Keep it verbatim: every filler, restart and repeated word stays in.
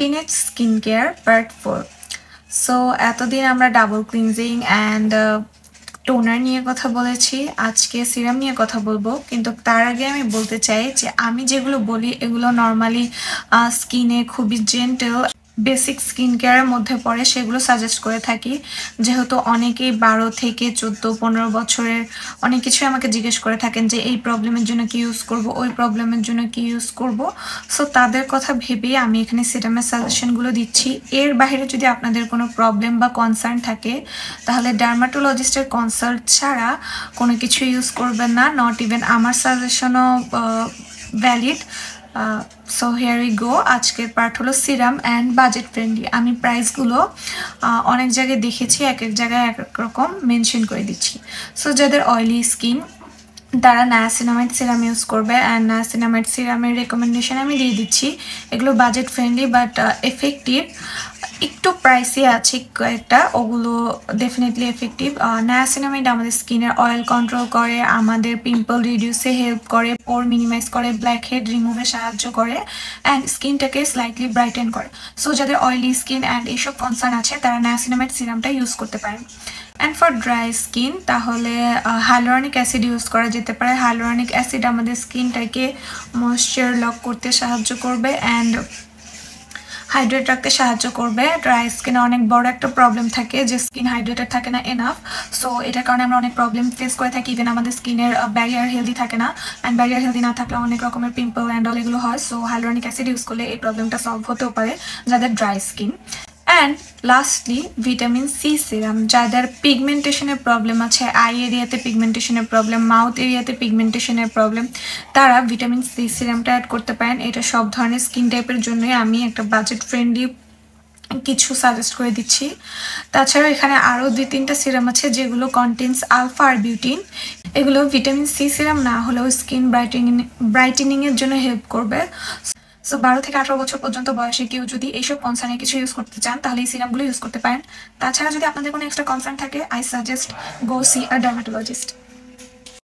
Teenage skin care part four. So এতদিন আমরা double cleansing and toner নিয়ে কথা বলেছি, আজকে সিরাম নিয়ে কথা বলবো। কিন্তু তার আগে আমি বলতে চাই যে আমি যেগুলো বলি এগুলো নর্মালি স্কিনে খুবই জেন্টেল বেসিক স্কিন কেয়ারের মধ্যে পড়ে, সেগুলো সাজেস্ট করে থাকি। যেহেতু অনেকেই বারো থেকে চোদ্দো পনেরো বছরের অনেক কিছুই আমাকে জিজ্ঞেস করে থাকেন যে এই প্রবলেমের জন্য কি ইউজ করব, ওই প্রবলেমের জন্য কি ইউজ করব। সো তাদের কথা ভেবেই আমি এখানে সিরামের সাজেশনগুলো দিচ্ছি। এর বাইরে যদি আপনাদের কোনো প্রবলেম বা কনসার্ন থাকে তাহলে ডার্মাটোলজিস্টের কনসাল্ট ছাড়া কোনো কিছু ইউজ করবেন না। নট ইভেন আমার সাজেশনও valid. So here we go. আজকের পার্ট হলো সিরাম অ্যান্ড বাজেট ফ্রেন্ডলি। আমি প্রাইসগুলো অনেক জায়গায় দেখেছি, এক এক জায়গায় এক এক রকম মেনশন করে দিচ্ছি। সো যাদের অয়েলি স্কিন তারা নায়াসিনামাইড সিরাম ইউজ করবে, অ্যান্ড নায়াসিনামাইড সিরামের রেকমেন্ডেশন আমি দিয়ে দিচ্ছি। এগুলো বাজেট ফ্রেন্ডলি বাট এফেক্টিভ। একটু প্রাইসি আছে কয়েকটা, ওগুলো ডেফিনেটলি এফেক্টিভ। নায়াসিনামাইড আমাদের স্কিনের অয়েল কন্ট্রোল করে, আমাদের পিম্পল রিডিউসে হেল্প করে, পোর মিনিমাইজ করে, ব্ল্যাক হেড রিমুভে সাহায্য করে, অ্যান্ড স্কিনটাকে স্লাইটলি ব্রাইটেন করে। সো যাদের অয়েলি স্কিন অ্যান্ড এইসব কনসার্ন আছে তারা নায়াসিনামাইড সিরামটা ইউজ করতে পারেন। অ্যান্ড ফর ড্রাই স্কিন তাহলে হাইলোরনিক অ্যাসিড ইউজ করা যেতে পারে। হাইলোরনিক অ্যাসিড আমাদের স্কিনটাকে ময়েশ্চার লক করতে সাহায্য করবে অ্যান্ড হাইড্রেট রাখতে সাহায্য করবে। ড্রাই স্কিনে অনেক বড় একটা প্রবলেম থাকে যে স্কিন হাইড্রেটেড থাকে না এনাফ। সো এটার কারণে আমরা অনেক প্রবলেম ফেস করে থাকি। ইভেন আমাদের স্কিনের ব্যারিয়ার হেলদি থাকে না, অ্যান্ড ব্যারিয়ার হেলদি না থাকলে অনেক রকমের পিম্পল অ্যান্ড অল এগুলো হয়। সো হাইলোরনিক অ্যাসিড ইউজ করলে এই প্রবলেমটা সলভ হতেও পারে যাদের dry skin. And lastly vitamin C serum. যাদের পিগমেন্টেশনের প্রবলেম আছে, আই এরিয়াতে পিগমেন্টেশনের প্রবলেম, মাউথ এরিয়াতে পিগমেন্টেশনের প্রবলেম, তারা ভিটামিন সি সিরামটা অ্যাড করতে পারেন। এটা সব ধরনের স্কিন টাইপের জন্যই আমি একটা বাজেট ফ্রেন্ডলি কিছু সাজেস্ট করে দিচ্ছি। তাছাড়া এখানে আরও দুই তিনটা সিরাম আছে যেগুলো contains alpha arbutin vitamin C serum না হলেও স্কিন ব্রাইটেনিং ব্রাইটেনিংয়ের জন্য হেল্প করবে। সো বারো থেকে আঠারো বছর পর্যন্ত বয়সে কেউ যদি এইসব কনসার্নে কিছু ইউজ করতে চান তাহলে এই সিরামগুলো ইউজ করতে পারেন। তাছাড়া যদি আপনাদের কোনো এক্সট্রা কনসার্ন থাকে, I suggest go see a dermatologist.